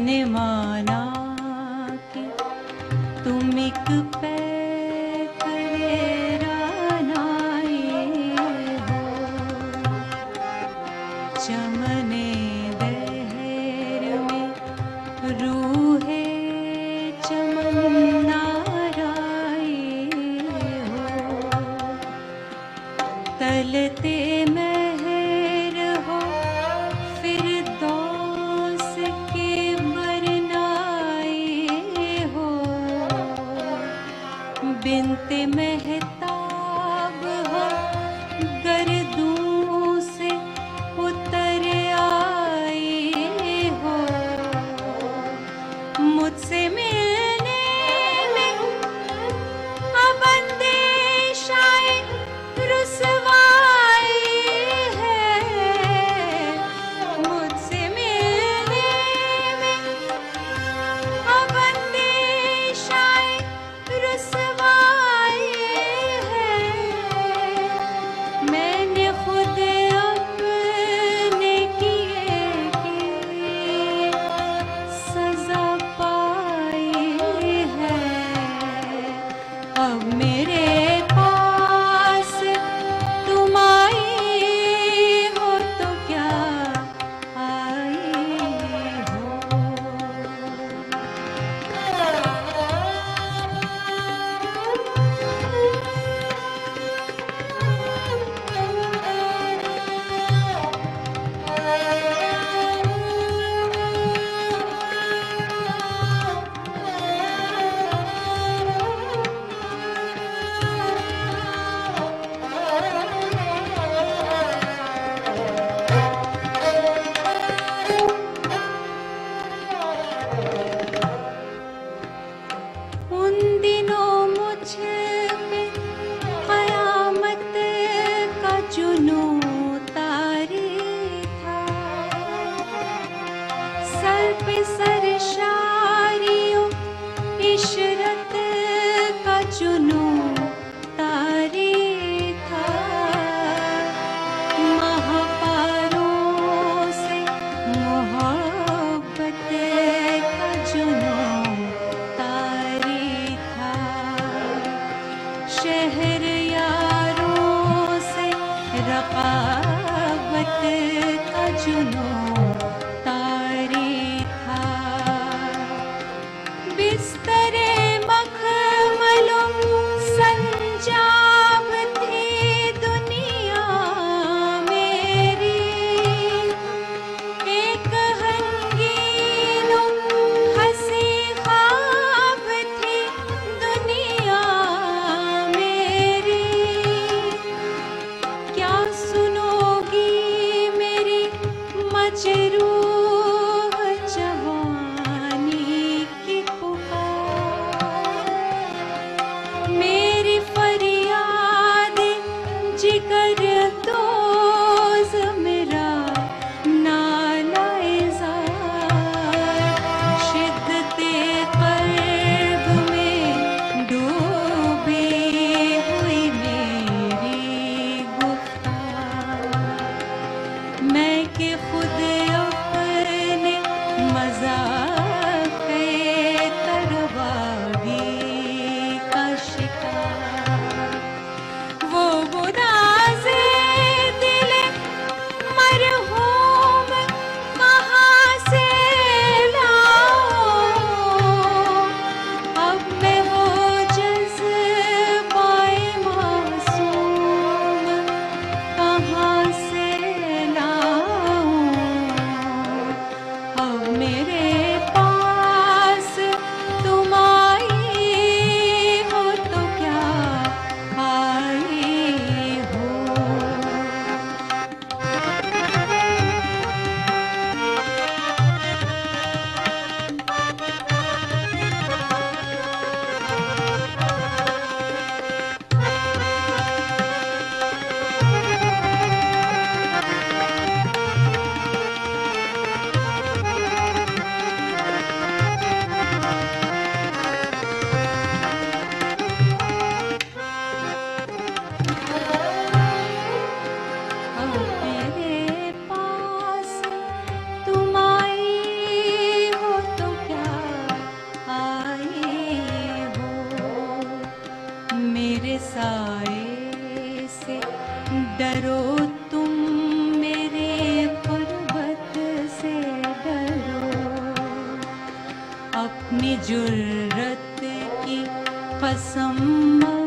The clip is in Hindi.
मैंने माना कि तुम एक चमने दहर में रूहे चमन्नाराए हो, तलते महर हो फिरदौस के बरनाए हो, बिनते महताब हो गर्दों से उतर आए हो, मुझसे मिलने में अब अंदेशाए रुसवाई है, मुझसे मिलने में अब अंदेशाए रुसवाई है, मैंने खुद अपने किए की सजा पाई है, अब मेरे पास तुम आई हो तो क्या आई हो। उन दिनों मुझ पे क़यामत का जुनून तारी था, सर पे सरशारियों इशरत का जुनून तारी था, महपारों से मोहब्बत का जुनून तारी था, शहर यारों से रक़ाबत का जुनून तारी था, में जुर्रत की कसम